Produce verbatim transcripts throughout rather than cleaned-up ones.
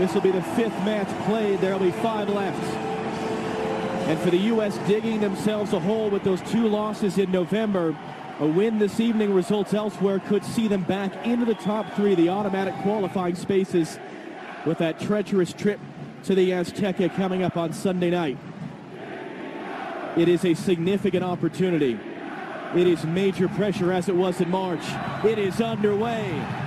This will be the fifth match played. There will be five left. And for the U S digging themselves a hole with those two losses in November, a win this evening, results elsewhere, could see them back into the top three, the automatic qualifying spaces, with that treacherous trip to the Azteca coming up on Sunday night. It is a significant opportunity. It is major pressure as it was in March. It is underway.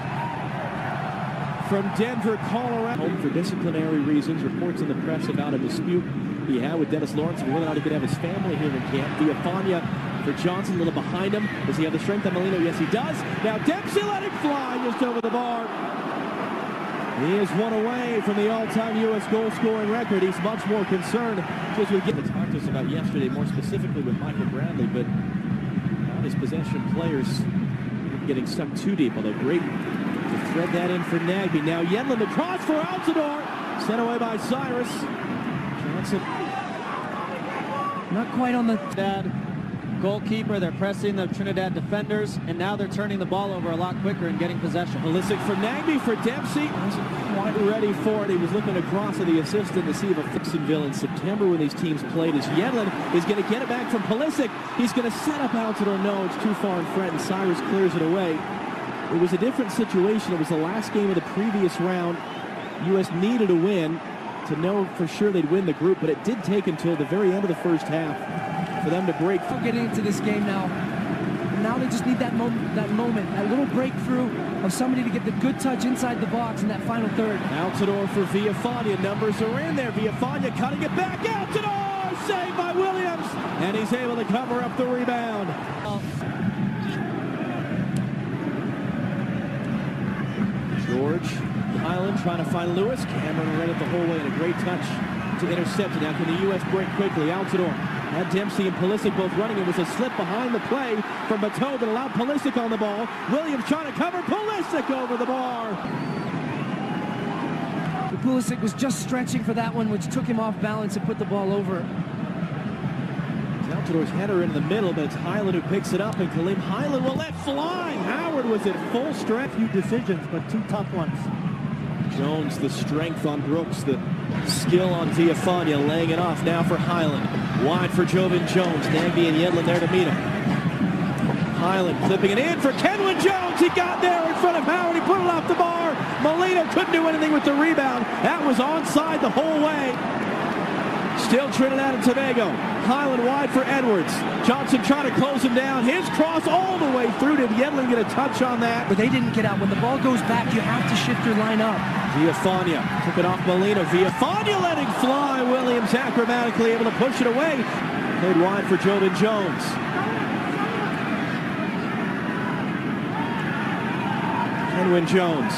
From Denver, Colorado. Home for disciplinary reasons. Reports in the press about a dispute he had with Dennis Lawrence, and whether or not he could have his family here in camp. Villafania for Johnson, a little behind him. Does he have the strength on Molino? Yes, he does. Now Dempsey let it fly just over the bar. He is one away from the all-time U S goal-scoring record. He's much more concerned as we get to talk to us about yesterday, more specifically with Michael Bradley, but not his possession players getting stuck too deep, although great to thread that in for Nagby. Now Yedlin, the cross for Altidore, sent away by Cyrus. Johnson not quite on the Trinidad goalkeeper. They're pressing the Trinidad defenders, and now they're turning the ball over a lot quicker and getting possession. Pulisic for Nagby for Dempsey. Wasn't quite ready for it. He was looking across at the assistant to see if a Fixinville in September when these teams played, as Yedlin is going to get it back from Pulisic. He's going to set up Altidore. No, it's too far in front, and Cyrus clears it away. It was a different situation. It was the last game of the previous round. U S needed a win to know for sure they'd win the group, but it did take until the very end of the first half for them to break. We're getting into this game now. Now they just need that moment, that moment, that little breakthrough of somebody to get the good touch inside the box in that final third. Altidore for Villafania. Numbers are in there. Villafania cutting it back. Altidore saved by Williams, and he's able to cover up the rebound. Oh. George Highland trying to find Lewis. Cameron read it the whole way, and a great touch to intercept it. Now can the U S break quickly? Altidore had Dempsey and Pulisic both running. It was a slip behind the play from Bateau that allowed Pulisic on the ball. Williams trying to cover. Pulisic over the bar. Pulisic was just stretching for that one, which took him off balance and put the ball over. Altidore's header in the middle, but it's Highland who picks it up, and Khalim Highland will let fly. Howard was at full strength. Few decisions, but two tough ones. Jones, the strength on Brooks, the skill on Villafania, laying it off now for Highland. Wide for Jovan Jones. Nagby and Yedlin there to meet him. Highland clipping it in for Kenwin Jones. He got there in front of Howard. He put it off the bar. Molina couldn't do anything with the rebound. That was onside the whole way. Still Trinidad and Tobago. Highland wide for Edwards. Johnson trying to close him down. His cross all the way through. Did Yedlin get a touch on that? But they didn't get out. When the ball goes back, you have to shift your line up. Villafania took it off Molina. Villafania letting fly. Williams acrobatically able to push it away. Played wide for Jovan Jones. Kenwin Jones.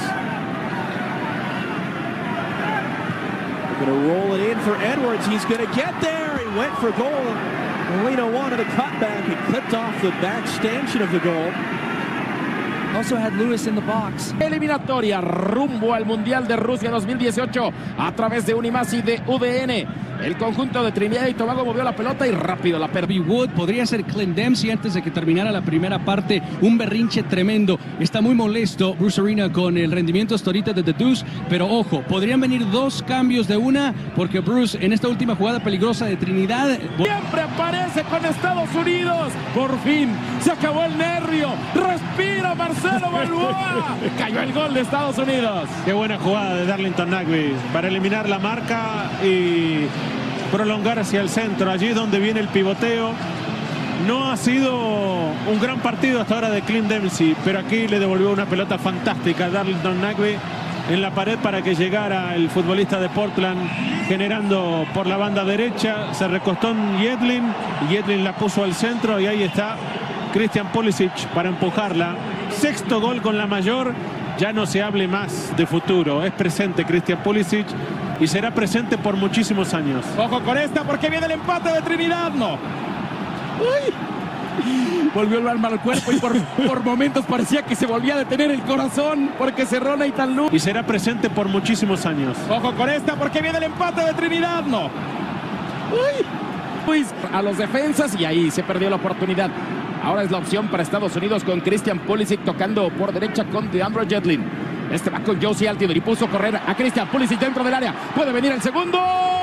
Going to roll it in for Edwards. He's going to get there. He went for goal. Molina wanted a cutback. He clipped off the back stanchion of the goal. Also had Lewis in the box. Eliminatoria rumbo al Mundial de Rusia dos mil dieciocho a través de Unimás y de U D N. El conjunto de Trinidad y Tobago movió la pelota y rápido la perdió. Wood podría ser Clint Dempsey antes de que terminara la primera parte. Un berrinche tremendo. Está muy molesto Bruce Arena con el rendimiento hasta ahorita de The Deuce. Pero ojo, podrían venir dos cambios de una, porque Bruce en esta última jugada peligrosa de Trinidad siempre aparece con Estados Unidos. Por fin se acabó el nervio. Respira Marcelo Balboa. Cayó el gol de Estados Unidos. Qué buena jugada de Darlington Nagby para eliminar la marca y prolongar hacia el centro. Allí es donde viene el pivoteo. No ha sido un gran partido hasta ahora de Clint Dempsey, pero aquí le devolvió una pelota fantástica a Darlington Nagby en la pared para que llegara el futbolista de Portland, generando por la banda derecha. Se recostó en Yedlin y Yedlin la puso al centro, y ahí está Christian Pulisic para empujarla. Sexto gol con la mayor. Ya no se hable más de futuro. Es presente Christian Pulisic y será presente por muchísimos años. Ojo con esta, porque viene el empate de Trinidad. No. Uy. Volvió el alma al cuerpo y por, por momentos parecía que se volvía a detener el corazón, porque cerró Nathan Lewis. Y será presente por muchísimos años. Ojo con esta, porque viene el empate de Trinidad. No. Uy. Luis a los defensas, y ahí se perdió la oportunidad. Ahora es la opción para Estados Unidos con Christian Pulisic tocando por derecha con DeAndre Yedlin. Este va con Josie Altidor y puso a correr a Christian Pulisic dentro del área. Puede venir el segundo.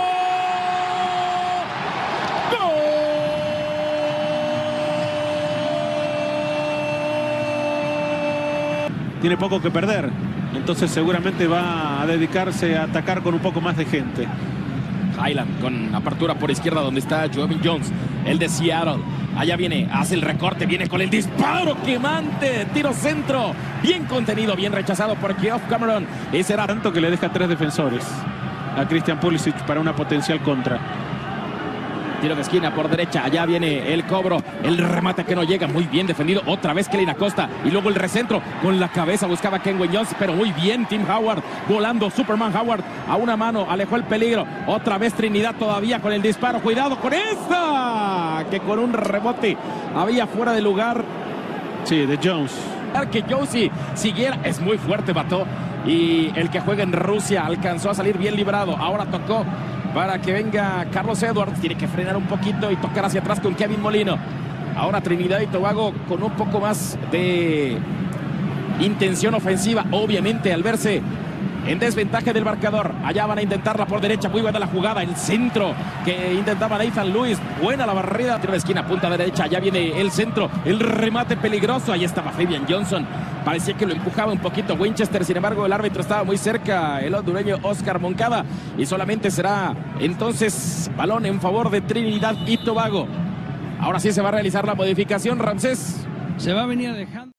Tiene poco que perder, entonces seguramente va a dedicarse a atacar con un poco más de gente. Highland con apertura por izquierda donde está Joevin Jones, el de Seattle. Allá viene, hace el recorte, viene con el disparo quemante, tiro centro, bien contenido, bien rechazado por Geoff Cameron. Y será Tanto que le deja tres defensores a Christian Pulisic para una potencial contra. tiro de esquina por derecha, allá viene el cobro, el remate que no llega, muy bien defendido, otra vez Kelly Acosta, y luego el recentro, con la cabeza buscaba Kenway Jones, pero muy bien Tim Howard, volando Superman Howard, a una mano, alejó el peligro, otra vez Trinidad todavía con el disparo, cuidado con esta, que con un rebote había fuera de lugar. Sí, de Jones. Que Josie siguiera, es muy fuerte Bató, y el que juega en Rusia alcanzó a salir bien librado, ahora tocó para que venga Carlos Edwards, tiene que frenar un poquito y tocar hacia atrás con Kevin Molino. Ahora Trinidad y Tobago con un poco más de intención ofensiva, obviamente al verse en desventaja del marcador. Allá van a intentarla por derecha, muy buena la jugada, el centro que intentaba Nathan Lewis, buena la barrida, tiro de esquina, punta derecha, allá viene el centro, el remate peligroso, ahí estaba Fabian Johnson, parecía que lo empujaba un poquito Winchester, sin embargo el árbitro estaba muy cerca, el hondureño Oscar Moncada, y solamente será entonces balón en favor de Trinidad y Tobago. Ahora sí se va a realizar la modificación, Ramsés. Se va a venir dejando.